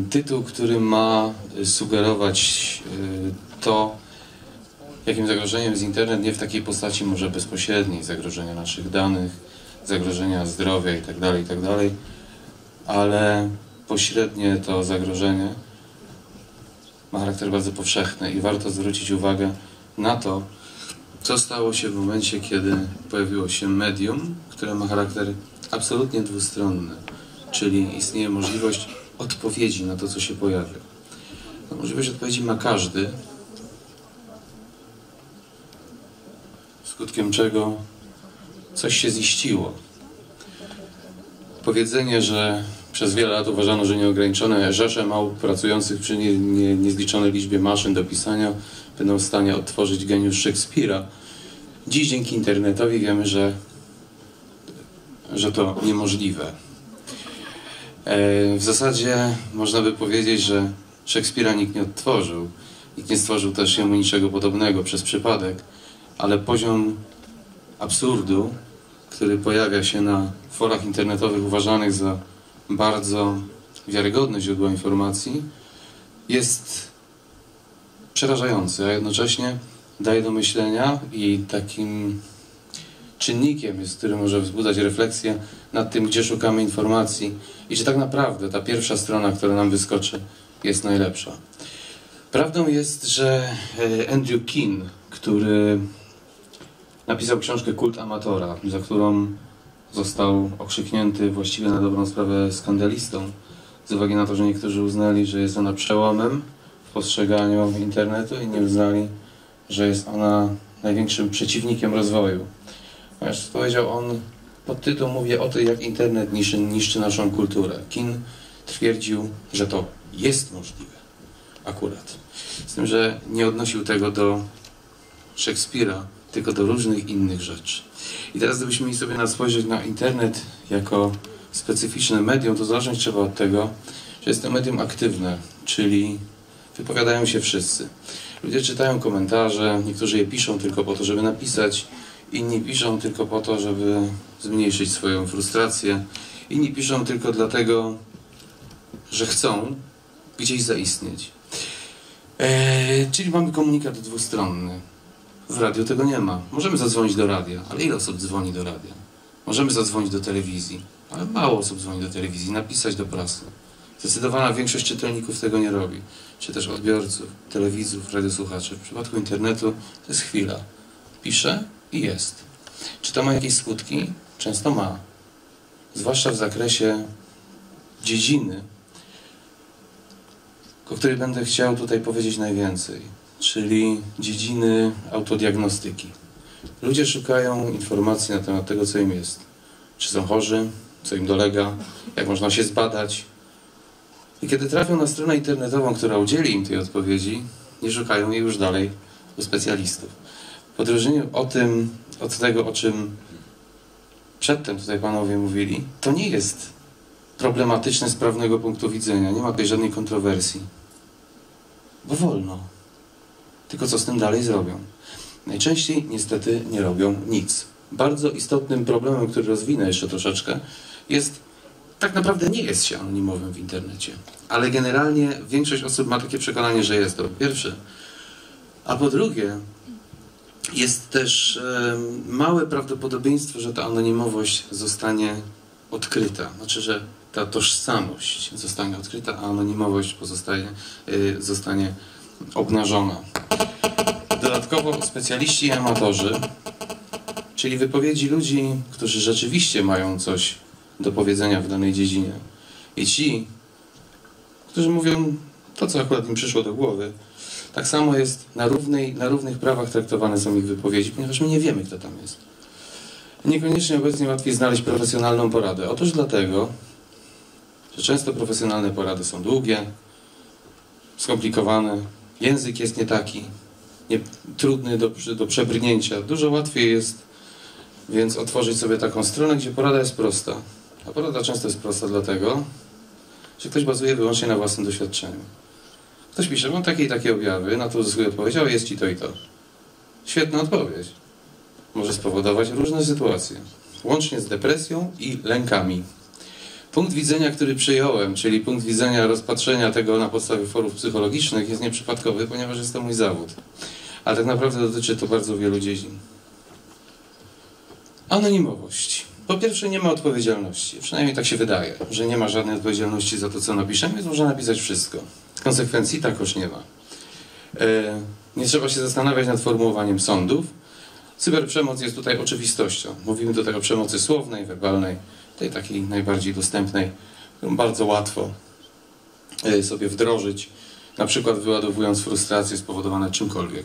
tytuł, który ma sugerować to, jakim zagrożeniem jest internet, nie w takiej postaci może bezpośredniej, zagrożenia naszych danych, zagrożenia zdrowia itd., ale pośrednie to zagrożenie ma charakter bardzo powszechny i warto zwrócić uwagę na to, co stało się w momencie, kiedy pojawiło się medium, które ma charakter absolutnie dwustronny, czyli istnieje możliwość odpowiedzi na to, co się pojawia. Ta możliwość odpowiedzi ma każdy, skutkiem czego coś się ziściło. Powiedzenie, że przez wiele lat uważano, że nieograniczone rzesze małp pracujących przy niezliczonej liczbie maszyn do pisania będą w stanie odtworzyć geniusz Szekspira. Dziś dzięki internetowi wiemy, że to niemożliwe. W zasadzie można by powiedzieć, że Szekspira nikt nie odtworzył. Nikt nie stworzył też jemu niczego podobnego przez przypadek, ale poziom absurdu, który pojawia się na forach internetowych uważanych za bardzo wiarygodne źródła informacji, jest przerażający, a jednocześnie daje do myślenia i takim czynnikiem jest, który może wzbudzać refleksję nad tym, gdzie szukamy informacji i czy tak naprawdę ta pierwsza strona, która nam wyskoczy, jest najlepsza. Prawdą jest, że Andrew Keen, który napisał książkę Kult Amatora, za którą został okrzyknięty właściwie na dobrą sprawę skandalistą, z uwagi na to, że niektórzy uznali, że jest ona przełomem w postrzeganiu internetu, inni uznali, że jest ona największym przeciwnikiem rozwoju. Ponieważ powiedział on, podtytuł mówi o tym, jak internet niszczy naszą kulturę. Keen twierdził, że to jest możliwe. Akurat. Z tym, że nie odnosił tego do Szekspira, tylko do różnych innych rzeczy. I teraz gdybyśmy mieli sobie spojrzeć na internet jako specyficzne medium, to zacząć trzeba od tego, że jest to medium aktywne, czyli wypowiadają się wszyscy. Ludzie czytają komentarze, niektórzy je piszą tylko po to, żeby napisać, inni piszą tylko po to, żeby zmniejszyć swoją frustrację, inni piszą tylko dlatego, że chcą gdzieś zaistnieć. Czyli mamy komunikat dwustronny. W radiu tego nie ma. Możemy zadzwonić do radia, ale ile osób dzwoni do radia? Możemy zadzwonić do telewizji, ale mało osób dzwoni do telewizji, napisać do prasy. Zdecydowana większość czytelników tego nie robi. Czy też odbiorców, telewizów, radiosłuchaczy. W przypadku internetu to jest chwila. Pisze i jest. Czy to ma jakieś skutki? Często ma. Zwłaszcza w zakresie dziedziny, o której będę chciał tutaj powiedzieć najwięcej, czyli dziedziny autodiagnostyki. Ludzie szukają informacji na temat tego, co im jest. Czy są chorzy, co im dolega, jak można się zbadać. I kiedy trafią na stronę internetową, która udzieli im tej odpowiedzi, nie szukają jej już dalej u specjalistów. W odróżnieniu od tego, o czym przedtem tutaj panowie mówili, to nie jest problematyczne z prawnego punktu widzenia. Nie ma tutaj żadnej kontrowersji. Bo wolno. Tylko co z tym dalej zrobią? Najczęściej niestety nie robią nic. Bardzo istotnym problemem, który rozwinę jeszcze troszeczkę, jest, tak naprawdę nie jest się anonimowym w internecie. Ale generalnie większość osób ma takie przekonanie, że jest to po pierwsze. A po drugie, jest też małe prawdopodobieństwo, że ta anonimowość zostanie odkryta. Znaczy, że ta tożsamość zostanie odkryta, a anonimowość zostanie obnażona. Dodatkowo specjaliści i amatorzy, czyli wypowiedzi ludzi, którzy rzeczywiście mają coś do powiedzenia w danej dziedzinie, i ci, którzy mówią to, co akurat im przyszło do głowy, tak samo jest na równych prawach traktowane są ich wypowiedzi, ponieważ my nie wiemy, kto tam jest. Niekoniecznie obecnie łatwiej znaleźć profesjonalną poradę. Otóż dlatego, że często profesjonalne porady są długie, skomplikowane, język jest nie taki, trudny do przebrnięcia. Dużo łatwiej jest więc otworzyć sobie taką stronę, gdzie porada jest prosta. A porada często jest prosta dlatego, że ktoś bazuje wyłącznie na własnym doświadczeniu. Ktoś pisze, mam takie i takie objawy, na to uzyskuję odpowiedź, ale jest ci to i to. Świetna odpowiedź. Może spowodować różne sytuacje, łącznie z depresją i lękami. Punkt widzenia, który przyjąłem, czyli punkt widzenia rozpatrzenia tego na podstawie forów psychologicznych, jest nieprzypadkowy, ponieważ jest to mój zawód. Ale tak naprawdę dotyczy to bardzo wielu dziedzin. Anonimowość. Po pierwsze, nie ma odpowiedzialności. Przynajmniej tak się wydaje, że nie ma żadnej odpowiedzialności za to, co napiszemy, więc można napisać wszystko. Konsekwencji takoż nie ma. Nie trzeba się zastanawiać nad formułowaniem sądów. Cyberprzemoc jest tutaj oczywistością. Mówimy tutaj o przemocy słownej, werbalnej, tej takiej najbardziej dostępnej, którą bardzo łatwo sobie wdrożyć, na przykład wyładowując frustracje spowodowane czymkolwiek.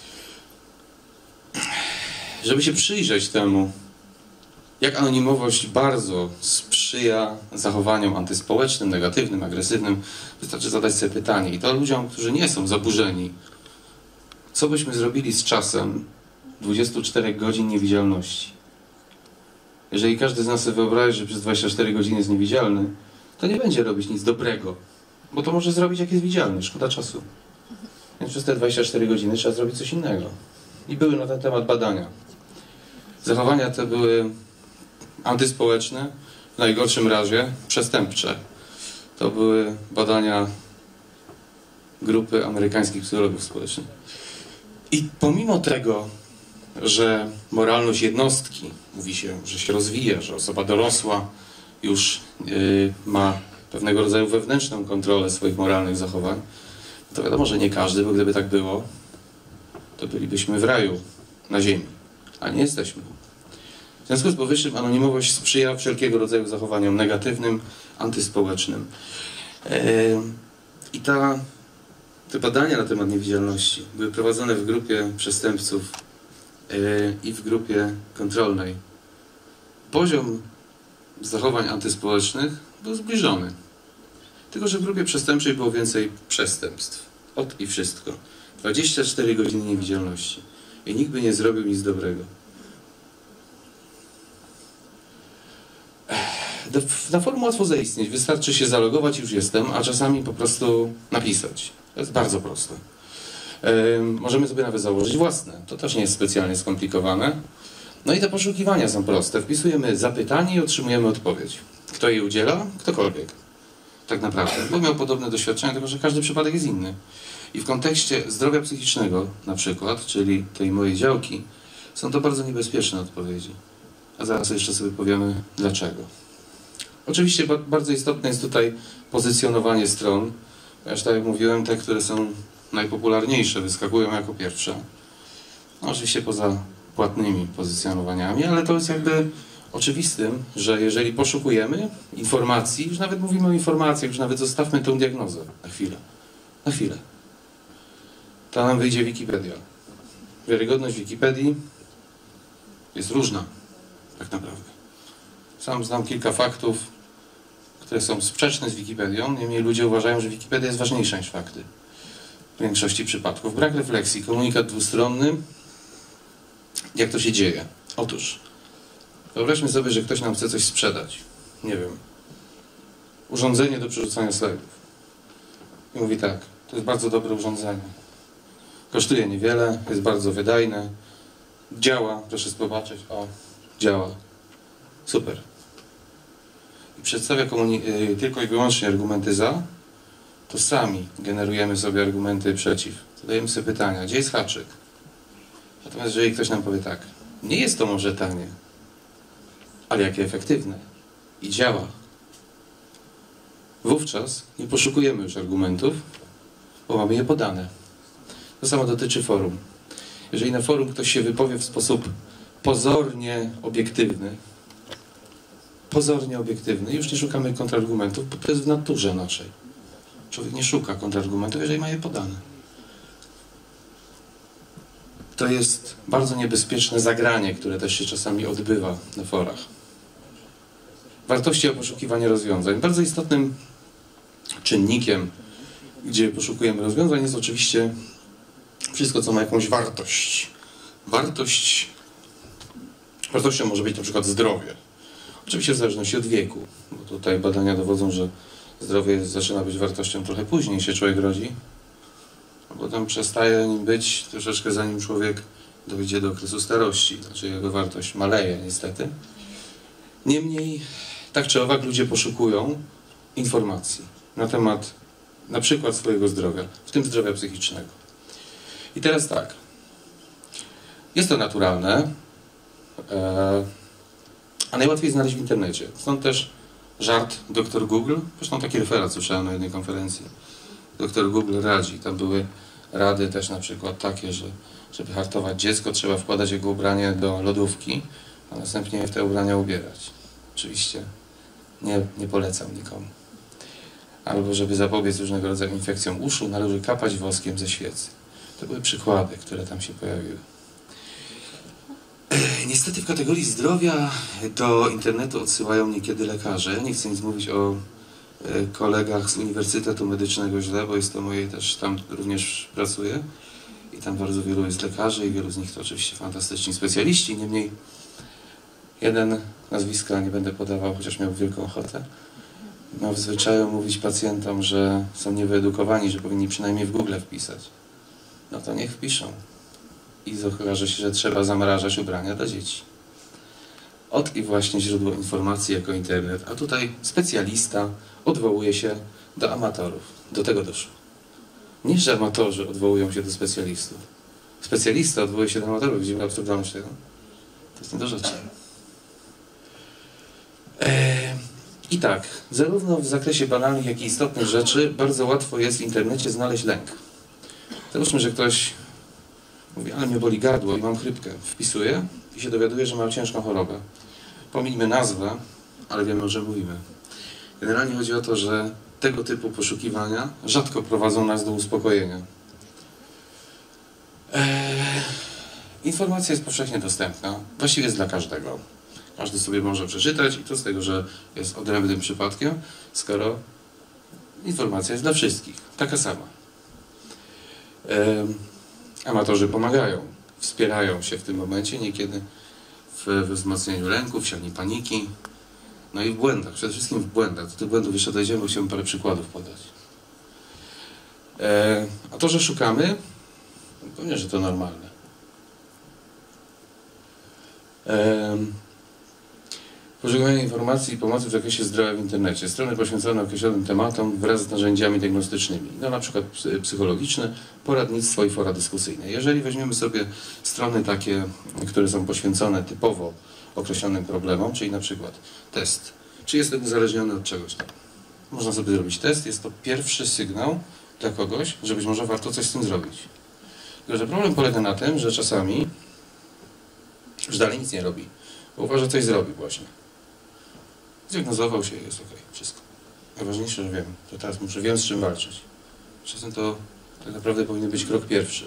Żeby się przyjrzeć temu, jak anonimowość bardzo sprzyja zachowaniom antyspołecznym, negatywnym, agresywnym, wystarczy zadać sobie pytanie. I to ludziom, którzy nie są zaburzeni. Co byśmy zrobili z czasem 24 godzin niewidzialności? Jeżeli każdy z nas sobie wyobrazi, że przez 24 godziny jest niewidzialny, to nie będzie robić nic dobrego, bo to może zrobić, jak jest widzialny, szkoda czasu. Więc przez te 24 godziny trzeba zrobić coś innego. I były na ten temat badania. Zachowania te były antyspołeczne, w najgorszym razie przestępcze. To były badania grupy amerykańskich psychologów społecznych. I pomimo tego, że moralność jednostki, mówi się, że się rozwija, że osoba dorosła już ma pewnego rodzaju wewnętrzną kontrolę swoich moralnych zachowań, to wiadomo, że nie każdy, bo gdyby tak było, to bylibyśmy w raju na ziemi, a nie jesteśmy. W związku z powyższym anonimowość sprzyja wszelkiego rodzaju zachowaniom negatywnym, antyspołecznym. I te badania na temat niewidzialności były prowadzone w grupie przestępców i w grupie kontrolnej. Poziom zachowań antyspołecznych był zbliżony. Tylko że w grupie przestępczej było więcej przestępstw. Ot i wszystko. 24 godziny niewidzialności. I nikt by nie zrobił nic dobrego. Na forum łatwo zaistnieć. Wystarczy się zalogować, już jestem, a czasami po prostu napisać. To jest bardzo proste. Możemy sobie nawet założyć własne. To też nie jest specjalnie skomplikowane. No i te poszukiwania są proste. Wpisujemy zapytanie i otrzymujemy odpowiedź. Kto jej udziela? Ktokolwiek. Tak naprawdę. Bo miał podobne doświadczenia, tylko że każdy przypadek jest inny. I w kontekście zdrowia psychicznego na przykład, czyli tej mojej działki, są to bardzo niebezpieczne odpowiedzi. A zaraz jeszcze sobie powiemy dlaczego. Oczywiście bardzo istotne jest tutaj pozycjonowanie stron. Ponieważ tak jak mówiłem, te, które są najpopularniejsze, wyskakują jako pierwsze. No, oczywiście poza płatnymi pozycjonowaniami, ale to jest jakby oczywistym, że jeżeli poszukujemy informacji, już nawet mówimy o informacjach, już nawet zostawmy tę diagnozę na chwilę. Na chwilę. To nam wyjdzie Wikipedia. Wiarygodność Wikipedii jest różna, tak naprawdę. Sam znam kilka faktów, które są sprzeczne z Wikipedią, niemniej ludzie uważają, że Wikipedia jest ważniejsza niż fakty. W większości przypadków. Brak refleksji, komunikat dwustronny. Jak to się dzieje? Otóż, wyobraźmy sobie, że ktoś nam chce coś sprzedać. Nie wiem. Urządzenie do przerzucania slajdów. I mówi tak, to jest bardzo dobre urządzenie. Kosztuje niewiele, jest bardzo wydajne. Działa, proszę zobaczyć. O, działa. Super. I przedstawia tylko i wyłącznie argumenty za, to sami generujemy sobie argumenty przeciw. Zadajemy sobie pytania, gdzie jest haczyk? Natomiast jeżeli ktoś nam powie tak, nie jest to może tanie, ale jakie efektywne i działa, wówczas nie poszukujemy już argumentów, bo mamy je podane. To samo dotyczy forum. Jeżeli na forum ktoś się wypowie w sposób pozornie obiektywny, już nie szukamy kontrargumentów, bo to jest w naturze naszej. Człowiek nie szuka kontrargumentów, jeżeli ma je podane. To jest bardzo niebezpieczne zagranie, które też się czasami odbywa na forach. Wartości o poszukiwanie rozwiązań. Bardzo istotnym czynnikiem, gdzie poszukujemy rozwiązań, jest oczywiście wszystko, co ma jakąś wartość. Wartością może być na przykład zdrowie. Oczywiście w zależności od wieku, bo tutaj badania dowodzą, że zdrowie zaczyna być wartością trochę później się człowiek rodzi, a potem przestaje nim być troszeczkę zanim człowiek dojdzie do okresu starości, znaczy jego wartość maleje niestety. Niemniej Tak czy owak ludzie poszukują informacji na temat na przykład swojego zdrowia, w tym zdrowia psychicznego. I teraz tak, jest to naturalne, a najłatwiej znaleźć w internecie. Stąd też żart Dr. Google, zresztą taki referat słyszałem na jednej konferencji. Dr. Google radzi, tam były rady też na przykład takie, że żeby hartować dziecko, trzeba wkładać jego ubranie do lodówki, a następnie je w te ubrania ubierać. Oczywiście nie polecam nikomu. Albo żeby zapobiec różnego rodzaju infekcjom uszu, należy kapać woskiem ze świecy. To były przykłady, które tam się pojawiły. Niestety w kategorii zdrowia do internetu odsyłają niekiedy lekarze. Nie chcę nic mówić o kolegach z Uniwersytetu Medycznego źle, bo jest to moje też, tam również pracuję. I tam bardzo wielu jest lekarzy i wielu z nich to oczywiście fantastyczni specjaliści. Niemniej jeden, nazwiska nie będę podawał, chociaż miał wielką ochotę, ma w zwyczaju mówić pacjentom, że są niewyedukowani, że powinni przynajmniej w Google wpisać. No to niech wpiszą. I okaże się, że trzeba zamrażać ubrania dla dzieci. Od i właśnie źródło informacji jako internet. A tutaj specjalista odwołuje się do amatorów. Do tego doszło. Nie, że amatorzy odwołują się do specjalistów. Specjalista odwołuje się do amatorów. Widzimy absurdalność tego? To jest nie do rzeczy. I tak, zarówno w zakresie banalnych, jak i istotnych rzeczy bardzo łatwo jest w internecie znaleźć lęk. Załóżmy, że ktoś mówi, ale mnie boli gardło i mam chrypkę. Wpisuje i się dowiaduje, że ma ciężką chorobę. Pomijmy nazwę, ale wiemy, o czym mówimy. Generalnie chodzi o to, że tego typu poszukiwania rzadko prowadzą nas do uspokojenia. Informacja jest powszechnie dostępna. Właściwie jest dla każdego. Każdy sobie może przeczytać i to z tego, że jest odrębnym przypadkiem, skoro informacja jest dla wszystkich. Taka sama. Amatorzy pomagają, wspierają się w tym momencie, niekiedy w wzmocnieniu lęku, w sianiu paniki, no i w błędach, przede wszystkim w błędach. Do tych błędów jeszcze dojdziemy, bo chciałbym parę przykładów podać. A to, że szukamy, pewnie, że to normalne. Poszukiwanie informacji i pomocy w zakresie zdrowia w internecie. Strony poświęcone określonym tematom wraz z narzędziami diagnostycznymi. No na przykład psychologiczne, poradnictwo i fora dyskusyjne. Jeżeli weźmiemy sobie strony takie, które są poświęcone typowo określonym problemom, czyli na przykład test. Czy jestem uzależniony od czegoś tam? Można sobie zrobić test. Jest to pierwszy sygnał dla kogoś, że być może warto coś z tym zrobić. Tylko że problem polega na tym, że czasami już dalej nic nie robi. Bo uważa, że coś zrobi właśnie. Zdiagnozował się i jest ok, wszystko. Najważniejsze, że wiem, to teraz wiem, z czym walczyć. Czasem to tak naprawdę powinien być krok pierwszy.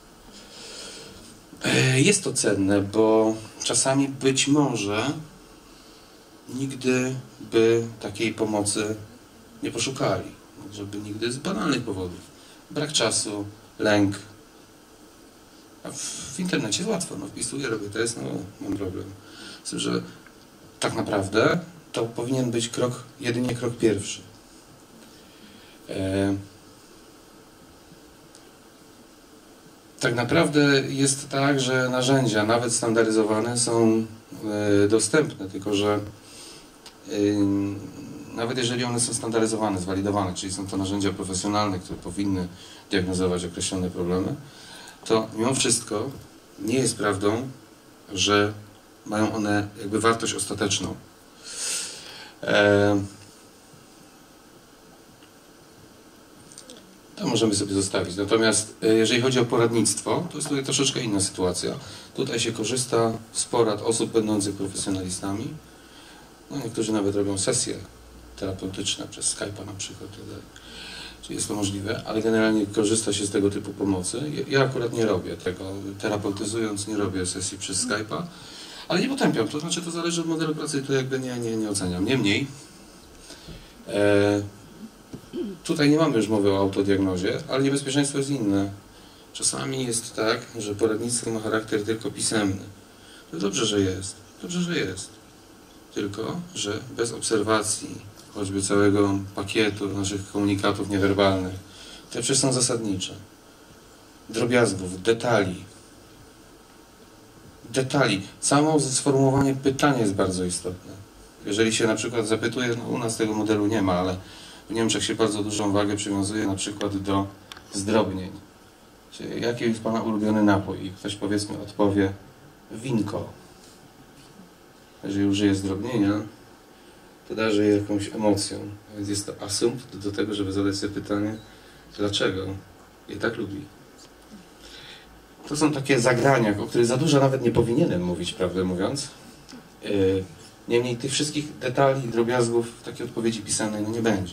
Jest to cenne, bo czasami być może nigdy by takiej pomocy nie poszukali. Żeby nigdy z banalnych powodów. Brak czasu, lęk. A w internecie jest łatwo. No, wpisuję, robię test, no mam problem. Z tym, że tak naprawdę to powinien być jedynie krok pierwszy. Tak naprawdę jest tak, że narzędzia, nawet standaryzowane, są dostępne, tylko że nawet jeżeli one są standaryzowane, zwalidowane, czyli są to narzędzia profesjonalne, które powinny diagnozować określone problemy, to mimo wszystko nie jest prawdą, że mają one jakby wartość ostateczną. To możemy sobie zostawić. Natomiast jeżeli chodzi o poradnictwo, to jest tutaj troszeczkę inna sytuacja. Tutaj się korzysta z porad osób będących profesjonalistami. No, niektórzy nawet robią sesje terapeutyczne przez Skype'a na przykład. Czyli jest to możliwe, ale generalnie korzysta się z tego typu pomocy. Ja akurat nie robię tego. Terapeutyzując nie robię sesji przez Skype'a. Ale nie potępiam, to znaczy to zależy od modelu pracy, to jakby nie oceniam. Niemniej, tutaj nie mamy już mowy o autodiagnozie, ale niebezpieczeństwo jest inne. Czasami jest tak, że poradnictwo ma charakter tylko pisemny. To dobrze, że jest. Dobrze, że jest. Tylko, że bez obserwacji, choćby całego pakietu naszych komunikatów niewerbalnych, te przecież są zasadnicze. Drobiazgów, detali. Samo sformułowanie pytania jest bardzo istotne. Jeżeli się na przykład zapytuje, no u nas tego modelu nie ma, ale w Niemczech się bardzo dużą wagę przywiązuje na przykład do zdrobnień. Czyli jaki jest Pana ulubiony napój? I ktoś powiedzmy odpowie winko. Jeżeli użyje zdrobnienia, to darzy je jakąś emocją. Więc jest to asumpt do tego, żeby zadać sobie pytanie, dlaczego je tak lubi. To są takie zagrania, o których za dużo nawet nie powinienem mówić, prawdę mówiąc. Niemniej tych wszystkich detali, drobiazgów w takiej odpowiedzi pisanej no nie będzie.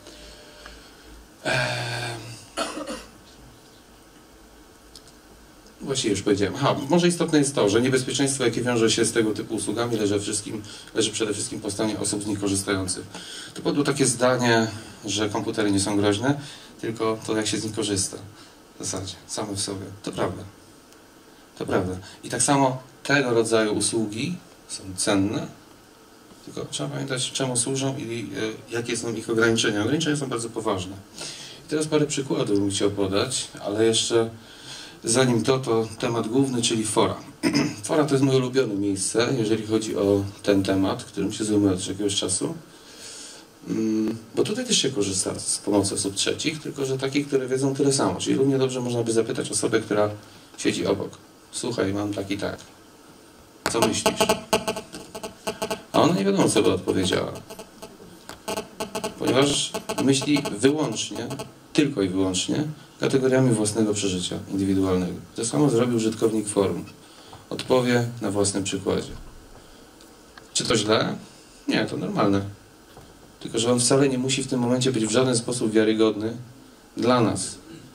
Właściwie już powiedziałem. Może istotne jest to, że niebezpieczeństwo, jakie wiąże się z tego typu usługami, leży przede wszystkim po stronie osób z nich korzystających. Tu padło takie zdanie, że komputery nie są groźne, tylko to, jak się z nich korzysta. W zasadzie, same w sobie. To prawda. To prawda. I tak samo tego rodzaju usługi są cenne, tylko trzeba pamiętać, czemu służą i jakie są ich ograniczenia. Ograniczenia są bardzo poważne. I teraz parę przykładów bym chciał podać, ale jeszcze zanim to temat główny, czyli fora. Fora to jest moje ulubione miejsce, jeżeli chodzi o ten temat, którym się zajmuję od jakiegoś czasu. Bo tutaj też się korzysta z pomocy osób trzecich, tylko że takich, które wiedzą tyle samo. Czyli równie dobrze można by zapytać osobę, która siedzi obok. Słuchaj, mam tak i tak. Co myślisz? A ona nie wiadomo, co by odpowiedziała. Ponieważ myśli wyłącznie, tylko i wyłącznie kategoriami własnego przeżycia indywidualnego. To samo zrobił użytkownik forum. Odpowie na własnym przykładzie. Czy to źle? Nie, to normalne. Tylko że on wcale nie musi w tym momencie być w żaden sposób wiarygodny dla nas.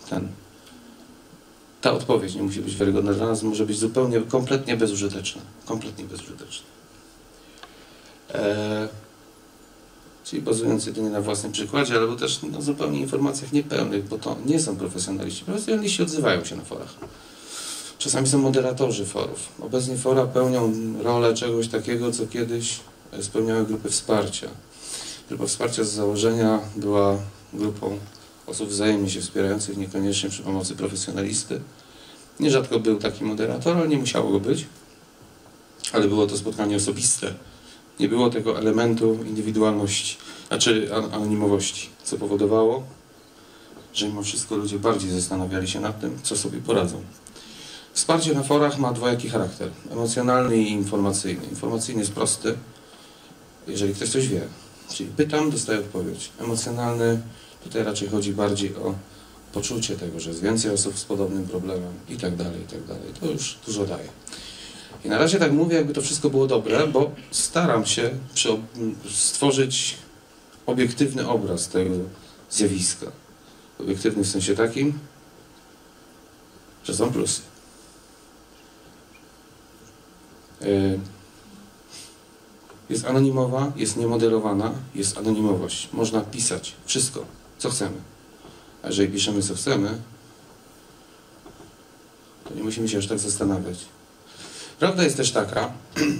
Ta odpowiedź nie musi być wiarygodna dla nas, może być zupełnie, kompletnie bezużyteczna. Kompletnie bezużyteczna. Czyli bazując jedynie na własnym przykładzie, albo też na zupełnie informacjach niepełnych, bo to nie są profesjonaliści. Profesjonaliści odzywają się na forach. Czasami są moderatorzy forów. Obecnie fora pełnią rolę czegoś takiego, co kiedyś spełniały grupy wsparcia. Grupa wsparcia z założenia była grupą osób wzajemnie się wspierających, niekoniecznie przy pomocy profesjonalisty. Nierzadko był taki moderator, ale nie musiało go być. Ale było to spotkanie osobiste. Nie było tego elementu indywidualności, znaczy anonimowości, co powodowało, że mimo wszystko ludzie bardziej zastanawiali się nad tym, co sobie poradzą. Wsparcie na forach ma dwojaki charakter, emocjonalny i informacyjny. Informacyjny jest prosty, jeżeli ktoś coś wie, czyli pytam, dostaję odpowiedź. Emocjonalny, tutaj raczej chodzi bardziej o poczucie tego, że jest więcej osób z podobnym problemem i tak dalej, i tak dalej. To już dużo daje. I na razie tak mówię, jakby to wszystko było dobre, bo staram się stworzyć obiektywny obraz tego zjawiska. Obiektywny w sensie takim, że są plusy. Jest anonimowa, jest niemodelowana, jest anonimowość. Można pisać wszystko, co chcemy. A jeżeli piszemy, co chcemy, to nie musimy się aż tak zastanawiać. Prawda jest też taka,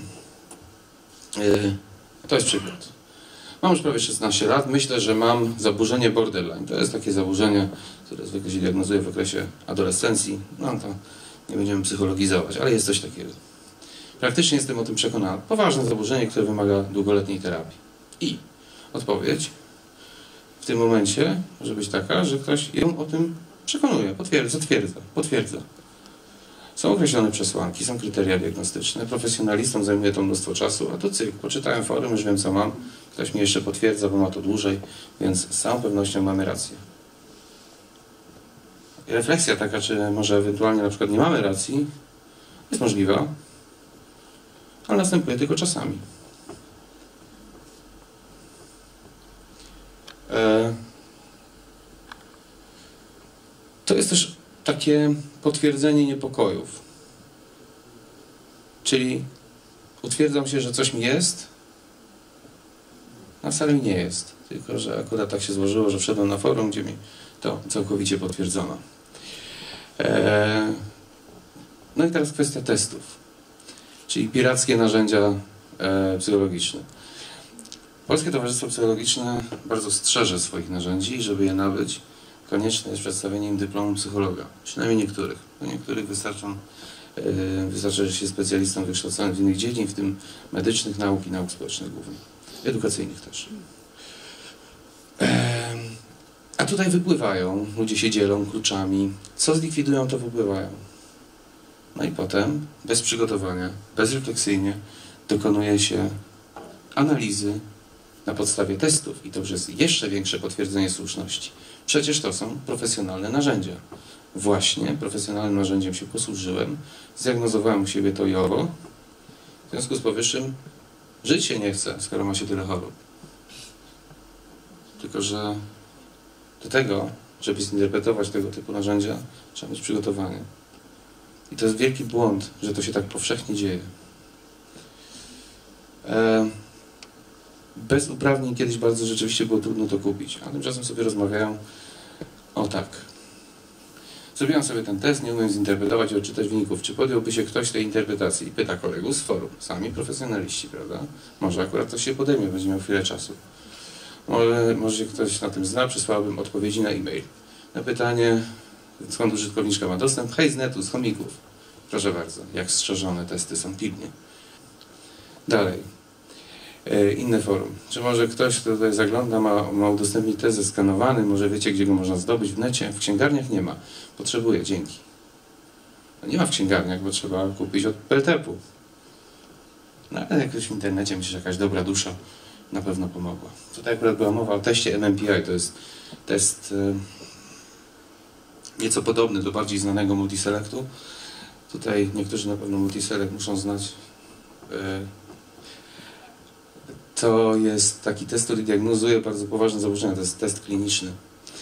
to jest przykład. Mam już prawie 16 lat, myślę, że mam zaburzenie borderline. To jest takie zaburzenie, które zwykle się diagnozuje w okresie adolescencji. No to nie będziemy psychologizować, ale jest coś takiego. Praktycznie jestem o tym przekonany. Poważne zaburzenie, które wymaga długoletniej terapii. I odpowiedź w tym momencie może być taka, że ktoś ją o tym przekonuje, potwierdza. Są określone przesłanki, są kryteria diagnostyczne. Profesjonalistom zajmuje to mnóstwo czasu, a tu cyk, poczytałem forum, już wiem co mam. Ktoś mi jeszcze potwierdza, bo ma to dłużej, więc z całą pewnością mamy rację. I refleksja taka, czy może ewentualnie na przykład nie mamy racji, jest możliwa, ale następuje tylko czasami. To jest też takie potwierdzenie niepokojów. Czyli utwierdzam się, że coś mi jest, a wcale mi nie jest. Tylko że akurat tak się złożyło, że wszedłem na forum, gdzie mi to całkowicie potwierdzono. No i teraz kwestia testów. Czyli pirackie narzędzia psychologiczne. Polskie Towarzystwo Psychologiczne bardzo strzeże swoich narzędzi, żeby je nabyć. Konieczne jest przedstawienie im dyplomu psychologa. Przynajmniej niektórych. Do niektórych wystarczy, że się specjalistą wykształconym w innych dziedzin, w tym medycznych nauk i nauk społecznych głównie. edukacyjnych też. A tutaj wypływają, ludzie się dzielą kluczami. Co zlikwidują, to wypływają. No i potem, bez przygotowania, bezrefleksyjnie dokonuje się analizy na podstawie testów i to już jest jeszcze większe potwierdzenie słuszności. Przecież to są profesjonalne narzędzia. Właśnie profesjonalnym narzędziem się posłużyłem, zdiagnozowałem u siebie to i owo. W związku z powyższym żyć się nie chce, skoro ma się tyle chorób. Tylko że do tego, żeby zinterpretować tego typu narzędzia, trzeba mieć przygotowanie. I to jest wielki błąd, że to się tak powszechnie dzieje. Bez uprawnień kiedyś bardzo rzeczywiście było trudno to kupić, a tymczasem sobie rozmawiają o tak. Zrobiłam sobie ten test, nie umiem zinterpretować i odczytać wyników. Czy podjąłby się ktoś tej interpretacji? I pyta kolegów z forum. Sami profesjonaliści, prawda? Może akurat ktoś się podejmie, będzie miał chwilę czasu. Może się ktoś na tym zna, przysłałbym odpowiedzi na e-mail. Na pytanie, skąd użytkowniczka ma dostęp? Hej, z netu, z chomików. Proszę bardzo, jak strzeżone testy są pilnie. Dalej. Inne forum. Czy może ktoś, kto tutaj zagląda, ma udostępnić test zeskanowany? Może wiecie, gdzie go można zdobyć? W necie? W księgarniach nie ma. Potrzebuję, dzięki. No nie ma w księgarniach, bo trzeba kupić od Peltepu. No ale jakoś w internecie, myślę, że jakaś dobra dusza na pewno pomogła. Tutaj akurat była mowa o teście MMPI. To jest test nieco podobny do bardziej znanego Multiselectu. Tutaj niektórzy na pewno Multiselect muszą znać. To jest taki test, który diagnozuje bardzo poważne zaburzenia. To jest test kliniczny.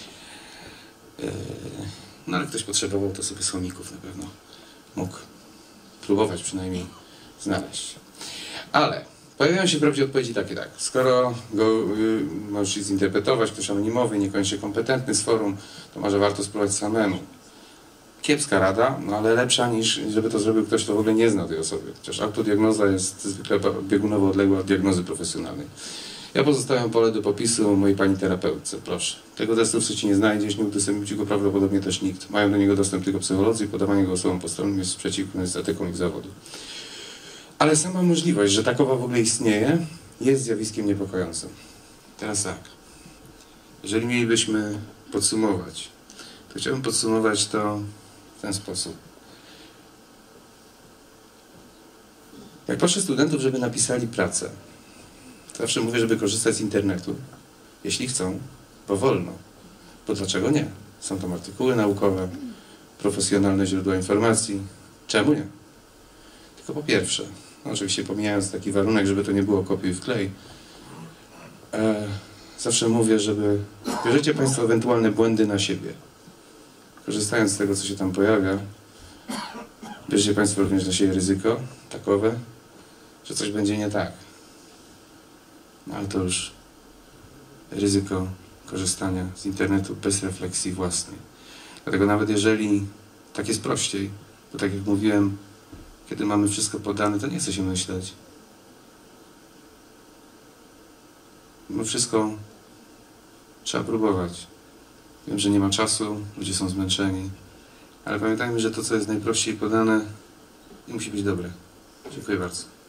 No ale ktoś potrzebował, to sobie z chomików na pewno mógł próbować przynajmniej znaleźć. Ale pojawiają się wprawdzie odpowiedzi takie, tak. Skoro go możesz zinterpretować, ktoś anonimowy, niekoniecznie kompetentny z forum, to może warto spróbować samemu. Kiepska rada, no ale lepsza niż żeby to zrobił ktoś, kto w ogóle nie zna tej osoby. Chociaż autodiagnoza jest zwykle biegunowo odległa od diagnozy profesjonalnej. Ja pozostawiam pole do popisu mojej pani terapeutce, proszę. Tego testu w sieci nie znajdziesz, nie udostępnił ci go prawdopodobnie też nikt. Mają do niego dostęp tylko psycholodzy i podawanie go osobom postronnym jest sprzeciwne z etyką ich zawodu. Ale sama możliwość, że takowa w ogóle istnieje, jest zjawiskiem niepokojącym. Teraz tak. Jeżeli mielibyśmy podsumować, to chciałbym podsumować to w ten sposób. Jak proszę studentów, żeby napisali pracę, zawsze mówię, żeby korzystać z internetu. Jeśli chcą, bo wolno. Bo dlaczego nie? Są tam artykuły naukowe, profesjonalne źródła informacji. Czemu nie? Tylko po pierwsze, no oczywiście pomijając taki warunek, żeby to nie było kopiuj wklej, zawsze mówię, żeby bierzecie Państwo ewentualne błędy na siebie. Korzystając z tego, co się tam pojawia, bierzecie Państwo również na siebie ryzyko takowe, że coś będzie nie tak. No ale to już ryzyko korzystania z internetu bez refleksji własnej. Dlatego nawet jeżeli tak jest prościej, to tak jak mówiłem, kiedy mamy wszystko podane, to nie chce się myśleć. Mimo wszystko trzeba próbować. Wiem, że nie ma czasu, ludzie są zmęczeni, ale pamiętajmy, że to, co jest najprościej podane, nie musi być dobre. Dziękuję bardzo.